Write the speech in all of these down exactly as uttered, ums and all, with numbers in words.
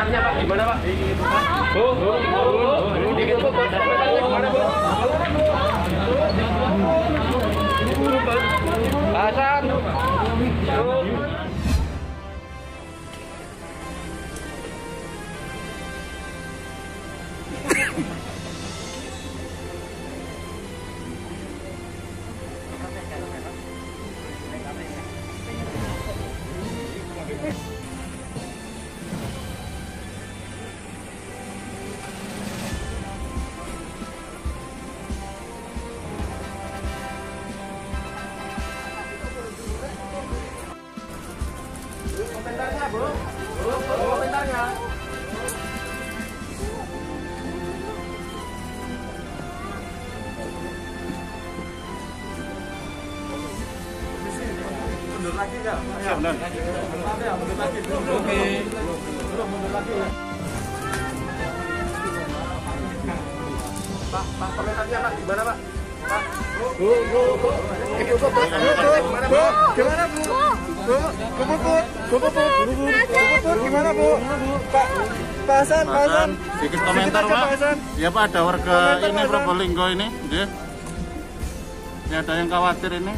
komentarnya Pak, gimana Pak? Bu, bu, bu, bu, dikit bu, komentarnya gimana Bu? Hasan. Komentarnya Bu, Bu, komentarnya. Mundur lagi nggak? Ya, mundur. Ya, mundur lagi. Oke. Belum mundur lagi ya. Pak, Pak, komentarnya Pak, gimana Pak? Pak, Bu, Bu, Bu, Bu, Bu, Bu, gimana Bu? Gimana Bu? Bu, Bu Puput, Bu Puput, Bu Puput, gimana Bu? Pak, Pak Hasan, Pak Hasan. Sedikit komentar Pak. Ya Pak, ada warga ini Probolinggo ini, ya. Ini ada yang khawatir ini.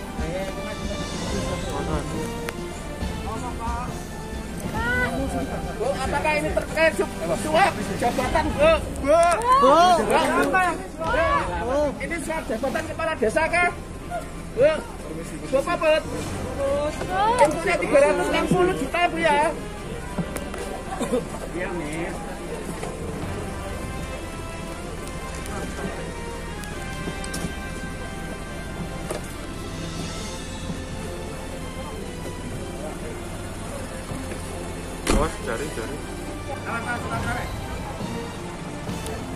Bu, apakah ini terkait suap jabatan Bu? Bu, Bu, apa? Bu, ini suap jabatan kepala desa kah? Bu, Bu Puput. Infonya tiga ratus enam puluh juta Bu ya. Iya nih. awas jari jari. Awas, awas, awas.